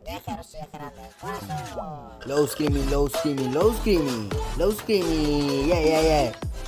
Dejarse grande paso. Low screaming, low screaming, low screaming, low screaming, yeah, yeah, yeah.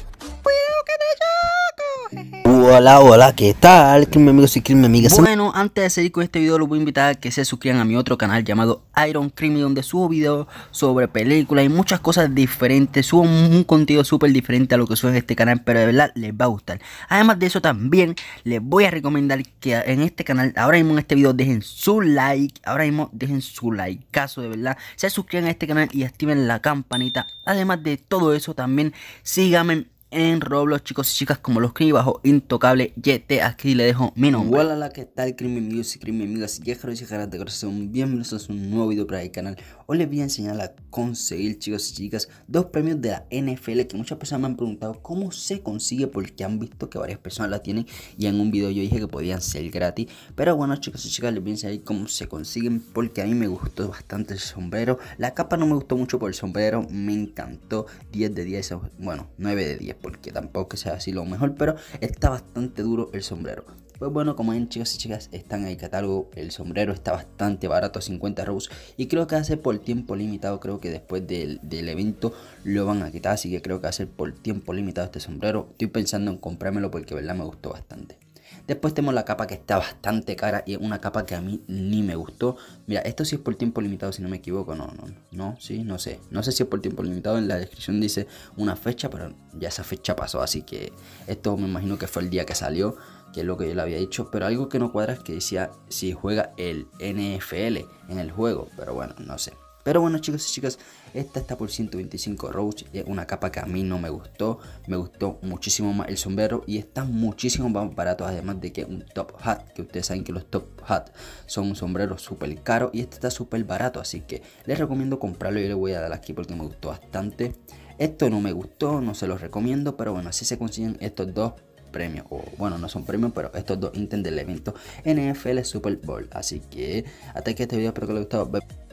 Hola, hola, ¿qué tal? Crimen amigos y crimen amigas. Bueno, antes de seguir con este video, los voy a invitar a que se suscriban a mi otro canal llamado Iron Creamy, donde subo videos sobre películas y muchas cosas diferentes. Subo un contenido súper diferente a lo que subo en este canal, pero de verdad les va a gustar. Además de eso, también les voy a recomendar que en este canal, ahora mismo en este video, dejen su like. Ahora mismo dejen su like, caso de verdad. Se suscriban a este canal y activen la campanita. Además de todo eso, también síganme en Roblox, chicos y chicas, como lo escribí bajo Intocable YT. Aquí le dejo mi nombre. Hola, ¿qué tal? Crimen amigos y crimen amigas, viajeros y viajeras de corazón, bienvenidos a un nuevo video para el canal. Hoy les voy a enseñar a conseguir, chicos y chicas, dos premios de la NFL que muchas personas me han preguntado cómo se consigue, porque han visto que varias personas la tienen y en un video yo dije que podían ser gratis. Pero bueno, chicos y chicas, les voy a enseñar cómo se consiguen, porque a mí me gustó bastante el sombrero. La capa no me gustó mucho, por el sombrero me encantó. 10 de 10, bueno, 9 de 10, porque tampoco que sea así lo mejor, pero está bastante duro el sombrero. Pues bueno, como ven, chicos y chicas, está en el catálogo. El sombrero está bastante barato, 50 robux, y creo que va a ser por tiempo limitado. Creo que después del evento lo van a quitar, así que creo que va a ser por tiempo limitado este sombrero. Estoy pensando en comprármelo porque de verdad me gustó bastante. Después tenemos la capa, que está bastante cara y es una capa que a mí ni me gustó. Mira, esto sí es por tiempo limitado, si no me equivoco. No sé si es por tiempo limitado. En la descripción dice una fecha, pero ya esa fecha pasó, así que esto me imagino que fue el día que salió, que es lo que yo le había dicho. Pero algo que no cuadra es que decía si juega el NFL en el juego, pero bueno, no sé. Pero bueno, chicos y chicas, esta está por 125 robux. Es una capa que a mí no me gustó. Me gustó muchísimo más el sombrero y está muchísimo más barato. Además de que un top hat, que ustedes saben que los top hat son un sombrero súper caro, y este está súper barato. Así que les recomiendo comprarlo. Yo le voy a dar aquí porque me gustó bastante. Esto no me gustó, no se los recomiendo. Pero bueno, así se consiguen estos dos premios, o bueno, no son premios, pero estos dos ítems del evento NFL Super Bowl. Así que hasta aquí este video, espero que les haya gustado.